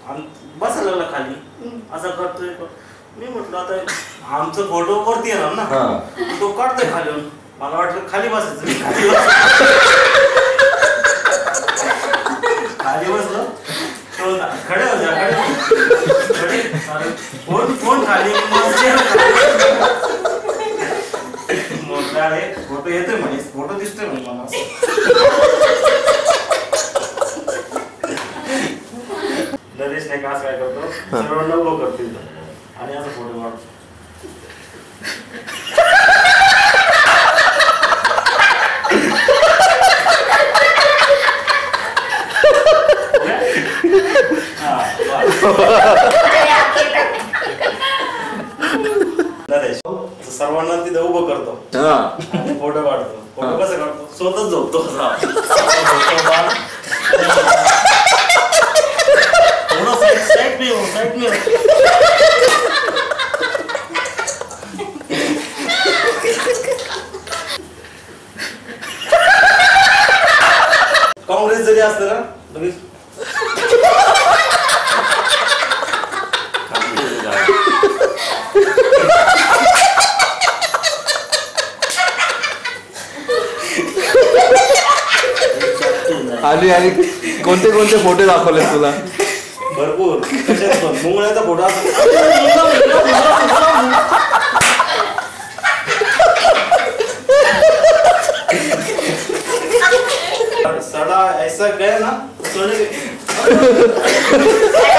आणि बसायला लागला खाली असं करतोय. मी म्हटलं आता आमचं फोटो वरती येणार ना, तो काढतोय खाली. मला वाटलं खाली बसायचं, मी खाली बसलो. खडे होते फोन खाली. अरे फोटो येतोय म्हणे, फोटो दिसतोय म्हणे मला. नरेश नाही का असं काय करतो, सर्वांना उभं करतो आणि असं फोटो काढतो. नरेश सर्वांना तिथं उभं करतो आणि फोटो काढतो. फोटो कसं काढतो, स्वतःच झोपतो. काँग्रेस जरी असलं ना लगेच आणि कोणते कोणते फोटो दाखवले तुला? भरपूर. मुंगळ्याचा फोटो सड़ा ऐसा गया ना सोने